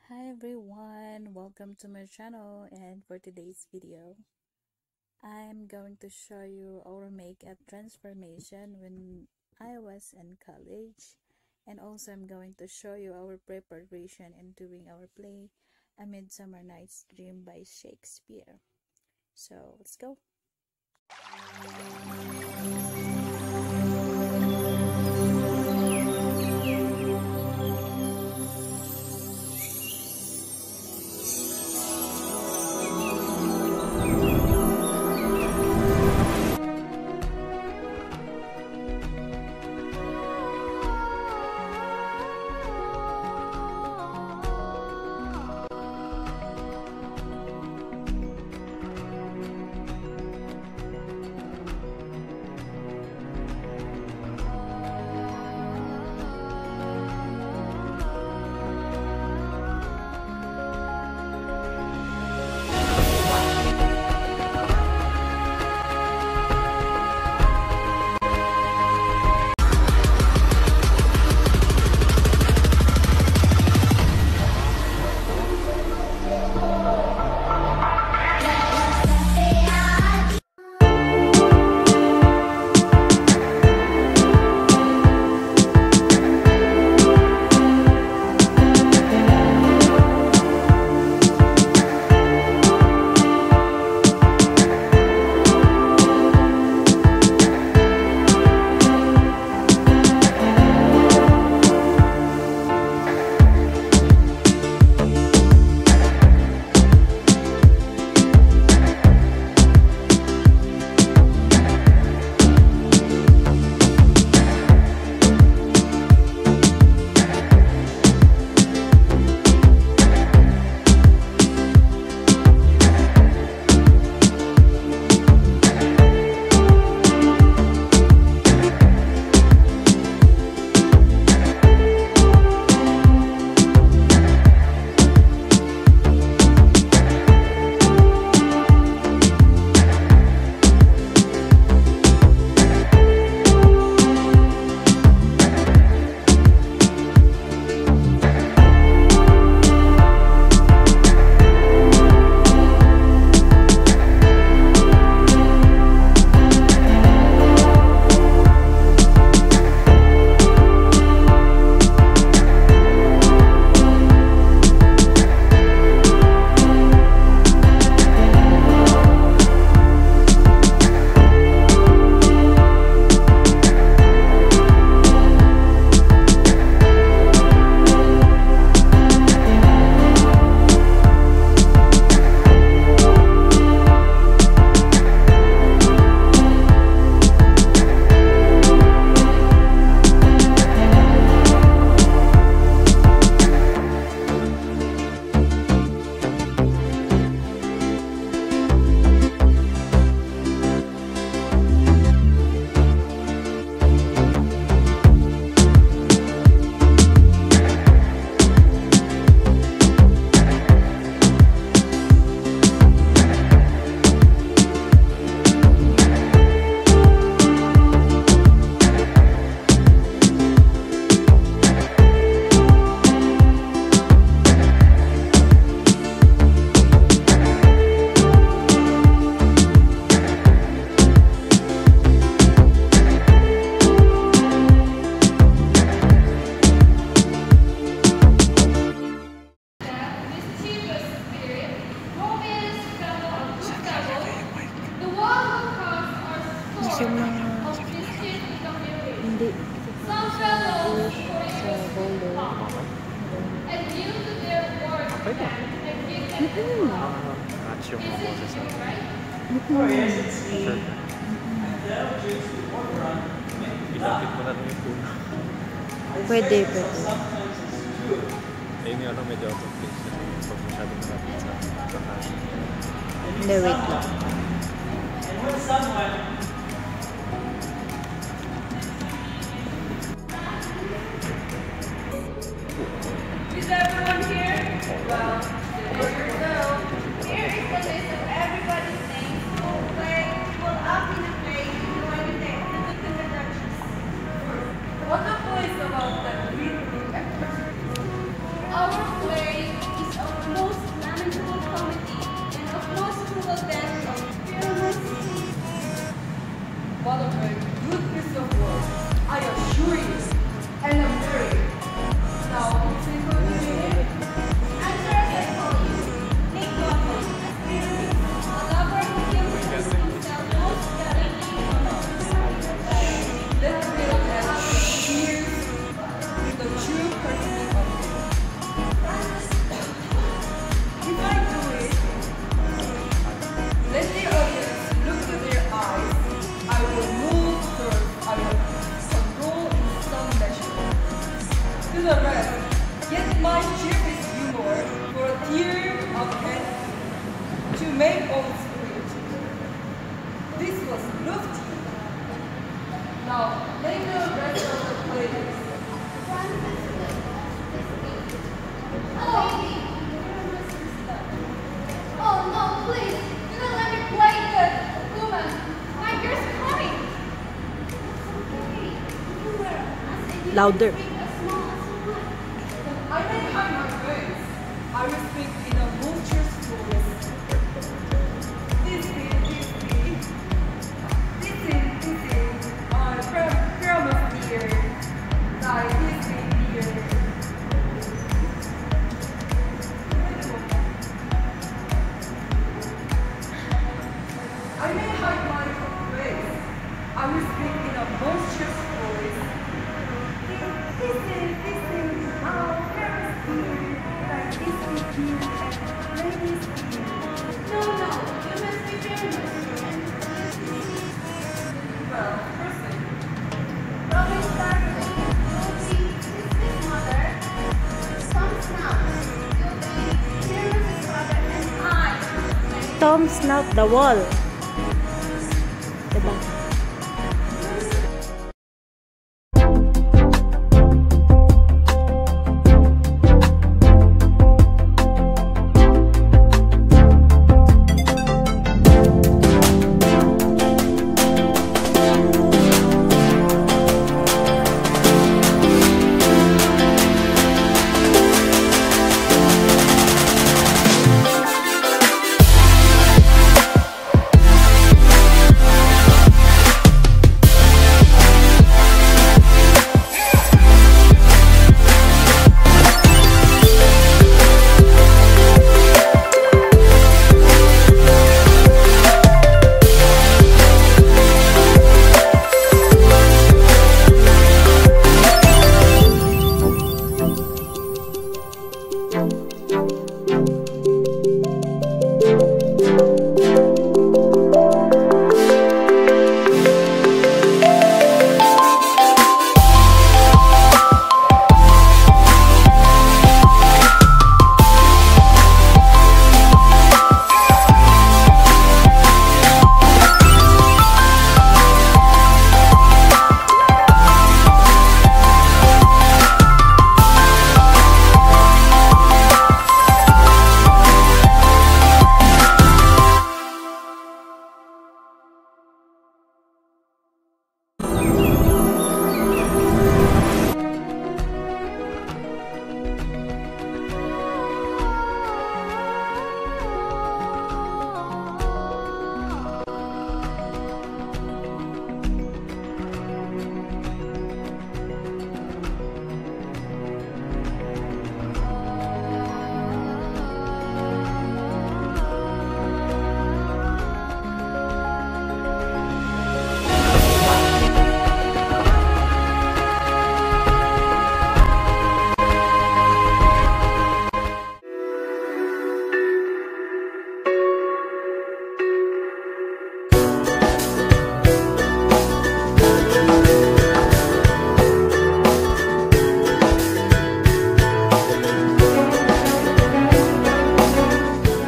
Hi everyone, welcome to my channel, and for today's video I'm going to show you our makeup transformation when I was in college, and also I'm going to show you our preparation in doing our play A Midsummer Night's Dream by Shakespeare. So let's go. Hindi sa folder. Okay ba? Catch yung mga boses natin. Sure. Ilapit mo na rin yung puno. Pwede. Ayun yung medyo out of place. Pag masyadong malapit sa kakasin. Hindi, wait lang. Is everyone here? Well, here you go. Here is the list of everybody's names who will up in the play join the productions. What the boys about that? Our play is my cheapest humor for a tear of pen to make old spirit. This was lofty. Now, make the rest of the playlist. Oh no, please! Do not let me play the woman! My ears crying! Louder. I may hide my face. I will speak in a vulture's voice. This is, promise dear. Thy this dear. I may hide my face. I will speak in a monstrous voice. This is our parents here, like this is here and ladies here. No, you must be very much. Well, person. Robin Starling, Ruby, his big mother, Tom Snout, Gilby, Jeremy's brother, and I. Tom Snout the wall. Diba?